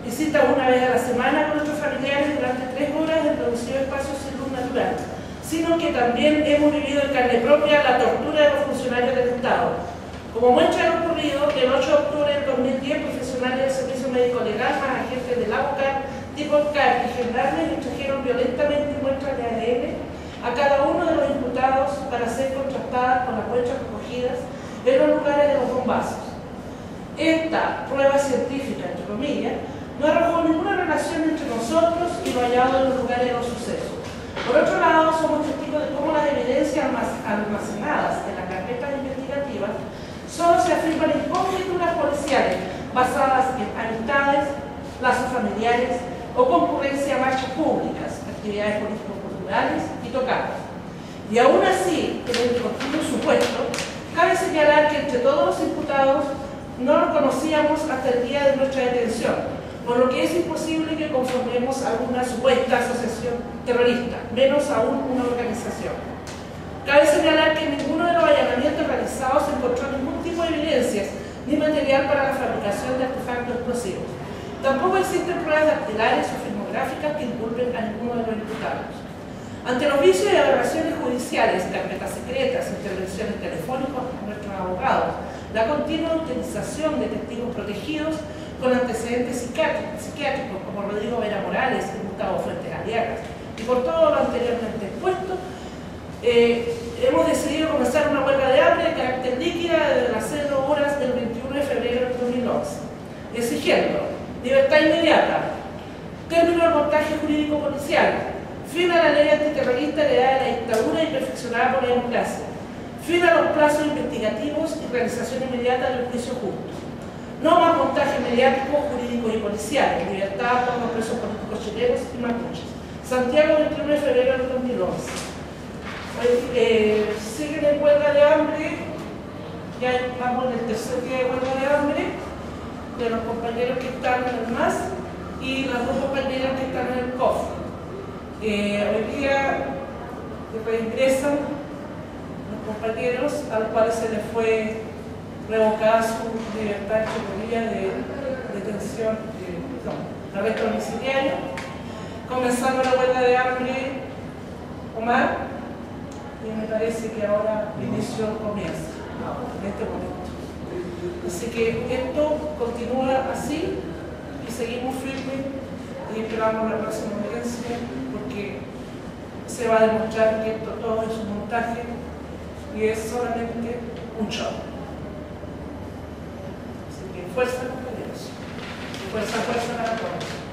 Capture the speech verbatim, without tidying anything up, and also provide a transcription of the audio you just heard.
Visitas una vez a la semana con nuestros familiares durante tres horas en reducidos espacios sin luz natural, sino que también hemos vivido en carne propia la tortura de los funcionarios del Estado. Como muestra de lo ocurrido, el ocho de octubre del dos mil diez, profesionales del Servicio Médico Legal más agentes del A B O C A R, tipo C A R y gendarmes extrajeron violentamente muestras de A D N a cada uno de los imputados para ser contrastadas con las muestras recogidas en los lugares de los bombazos. Esta prueba científica, entre comillas, no arrojó ninguna relación entre nosotros y lo hallado en los lugares de los sucesos. Por otro lado, somos testigos de cómo las evidencias almacenadas en las carpetas investigativas solo se afirman en conjeturas policiales basadas en amistades, lazos familiares o concurrencia a marchas públicas, actividades político-culturales y tocadas. Y aún así, en el continuo supuesto, cabe señalar que entre todos los imputados no lo conocíamos hasta el día de nuestra detención, por lo que es imposible que conformemos alguna supuesta asociación terrorista, menos aún una organización. Cabe señalar que en ninguno de los allanamientos realizados se encontró ningún tipo de evidencias ni material para la fabricación de artefactos explosivos. Tampoco existen pruebas dactilares o filmográficas que inculpen a ninguno de los imputados. Ante los vicios y aberraciones judiciales, carpetas secretas, intervenciones telefónicas con nuestros abogados, la continua utilización de testigos protegidos con antecedentes psiquiátricos como Rodrigo Vera Morales y Gustavo Fuentes Aliagas, y por todo lo anteriormente expuesto, eh, hemos decidido comenzar una huelga de hambre de carácter líquida desde las cero horas del veintiuno de febrero del dos mil once, exigiendo libertad inmediata, término del montaje jurídico policial, fin a la ley antiterrorista heredada de la dictadura y perfeccionada por la democracia, fin a los plazos investigativos y realización inmediata del juicio justo. No más montaje mediático, jurídico y policial, libertad para los presos políticos chilenos y mapuches. Santiago, veintiuno de febrero del dos mil once. Eh, siguen en huelga de hambre, ya vamos en el tercer día de huelga de hambre, de los compañeros que están en el M A S y las dos compañeras que están en el C O F. Eh, hoy día reingresan los compañeros a los cuales se les fue revocada su libertad de detención, de, no, arresto domiciliario, comenzando la huelga de hambre Omar, y me parece que ahora el inicio comienza, en este momento. Así que esto continúa así y seguimos firmes y esperamos la próxima audiencia porque se va a demostrar que esto todo es un montaje y es solamente un show. Fuerza, compañeros. Fuerza, fuerza para todos.